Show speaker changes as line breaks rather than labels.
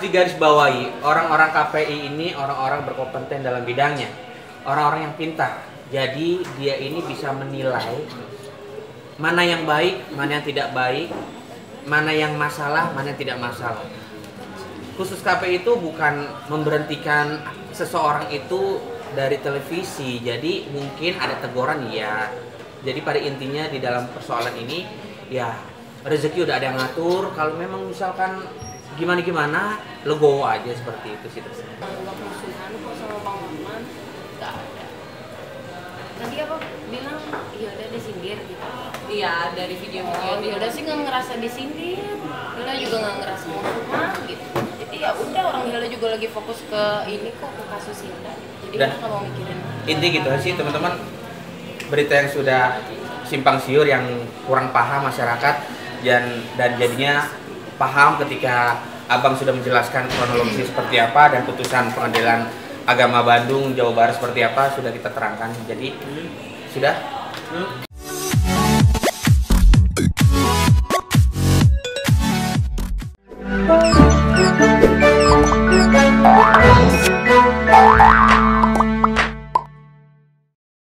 digarisbawahi, orang-orang KPI ini orang-orang berkompeten dalam bidangnya, orang-orang yang pintar. Jadi dia ini bisa menilai mana yang baik, mana yang tidak baik, mana yang masalah, mana yang tidak masalah. Khusus KPI itu bukan memberhentikan seseorang itu dari televisi. Jadi mungkin ada teguran ya. Jadi pada intinya di dalam persoalan ini ya rezeki udah ada yang ngatur. Kalau memang misalkan gimana-gimana, legowo aja seperti itu sih terus.
Bang Musuhan kok sama Bang Maman nggak ada. Tadi apa bilang ya udah disindir gitu. Iya dari video-video. Ya udah sih nggak ngerasa disindir. Hilda juga nggak ngerasa musuhan gitu. Jadi ya udah orang Hilda juga lagi fokus ke ini kok ke kasus Hilda. Jadi kita nggak mau mikirin.
Inti gitu sih teman-teman. Berita yang sudah simpang siur yang kurang paham masyarakat dan jadinya paham ketika Abang sudah menjelaskan kronologi seperti apa dan putusan Pengadilan Agama Bandung Jawa Barat seperti apa sudah kita terangkan. Jadi sudah